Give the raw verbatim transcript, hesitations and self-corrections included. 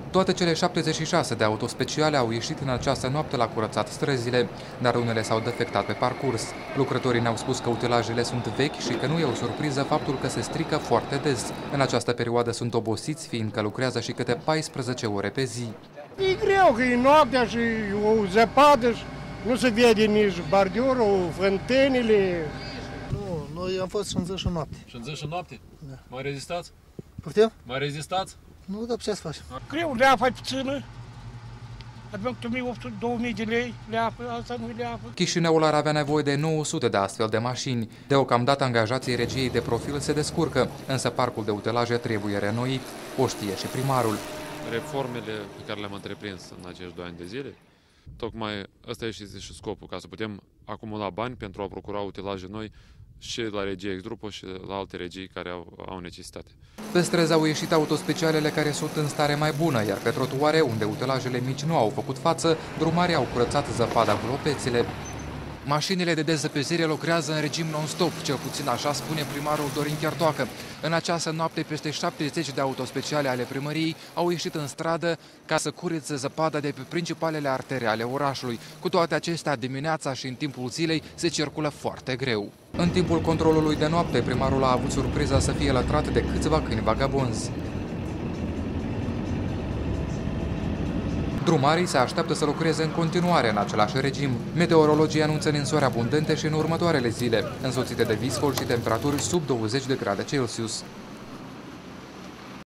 Toate cele șaptezeci și șase de autospeciale au ieșit în această noapte la curățat străzile, dar unele s-au defectat pe parcurs. Lucrătorii ne-au spus că utilajele sunt vechi și că nu e o surpriză faptul că se strică foarte des. În această perioadă sunt obosiți, fiindcă lucrează și câte paisprezece ore pe zi. E greu că e noaptea și o zăpadă și nu se vede nici bordiorul, fântenile. Nu, noi am fost șânzăși în noapte. Șânzăși în noapte? Da. Mai rezistați? Poftim? Mai rezistați? Nu, dar ce să facem? Greu, leapă e puțină. Avem o mie opt sute două mii de lei, leapă, asta nu leapă. Chișinăul ar avea nevoie de nouă sute de astfel de mașini. Deocamdată angajații regiei de profil se descurcă, însă parcul de utilaje trebuie renoit. O știe și primarul. Reformele pe care le-am întreprins în acești doi ani de zile, tocmai ăsta este și scopul, ca să putem acumula bani pentru a procura utilaje noi și la regia Ex-Grupo și la alte regii care au, au necesitate. Pe străzi au ieșit autospecialele care sunt în stare mai bună, iar pe trotuare, unde utilajele mici nu au făcut față, drumarii au curățat zăpada cu lopețile. Mașinile de dezăpezire lucrează în regim non-stop, cel puțin așa spune primarul Dorin Chiartoacă. În această noapte, peste șaptezeci de autospeciale ale primăriei au ieșit în stradă ca să curețe zăpada de pe principalele artere ale orașului. Cu toate acestea, dimineața și în timpul zilei se circulă foarte greu. În timpul controlului de noapte, primarul a avut surpriza să fie lătrat de câțiva câini vagabonzi. Drumarii se așteaptă să lucreze în continuare în același regim. Meteorologii anunță ninsori abundente și în următoarele zile, însoțite de viscol și temperaturi sub douăzeci de grade Celsius.